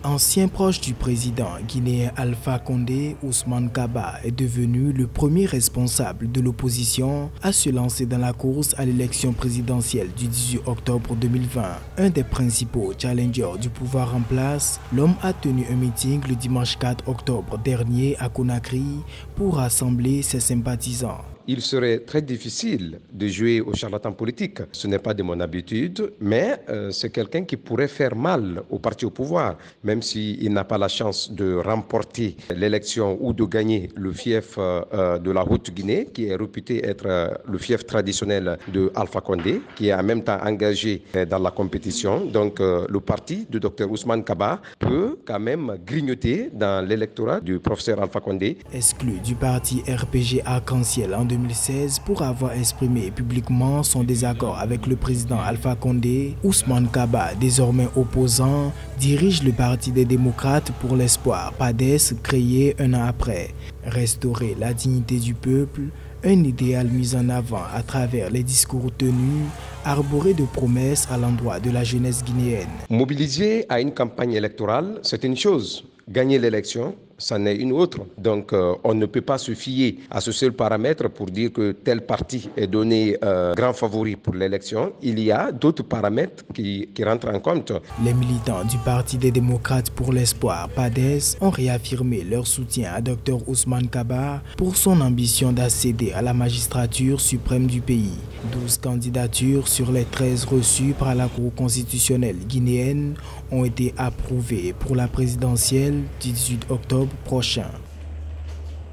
Ancien proche du président guinéen Alpha Condé, Ousmane Kaba est devenu le premier responsable de l'opposition à se lancer dans la course à l'élection présidentielle du 18 octobre 2020. Un des principaux challengers du pouvoir en place, l'homme a tenu un meeting le dimanche 4 octobre dernier à Conakry pour rassembler ses sympathisants. Il serait très difficile de jouer au charlatan politique. Ce n'est pas de mon habitude, mais c'est quelqu'un qui pourrait faire mal au parti au pouvoir, même s'il n'a pas la chance de remporter l'élection ou de gagner le fief de la Haute-Guinée, qui est réputé être le fief traditionnel de Alpha Condé, qui est en même temps engagé dans la compétition. Donc le parti de Dr Ousmane Kaba peut quand même grignoter dans l'électorat du professeur Alpha Condé. Exclu du parti RPG Arc-en-Ciel en 2016 pour avoir exprimé publiquement son désaccord avec le président Alpha Condé, Ousmane Kaba, désormais opposant, dirige le Parti des démocrates pour l'espoir, PADES, créé un an après. Restaurer la dignité du peuple, un idéal mis en avant à travers les discours tenus, arboré de promesses à l'endroit de la jeunesse guinéenne. Mobiliser à une campagne électorale, c'est une chose. Gagner l'élection, c'en est une autre. Donc on ne peut pas se fier à ce seul paramètre pour dire que tel parti est donné grand favori pour l'élection. Il y a d'autres paramètres qui rentrent en compte. Les militants du Parti des démocrates pour l'espoir, PADES, ont réaffirmé leur soutien à Dr Ousmane Kaba pour son ambition d'accéder à la magistrature suprême du pays. 12 candidatures sur les 13 reçues par la Cour constitutionnelle guinéenne ont été approuvées pour la présidentielle du 18 octobre prochain.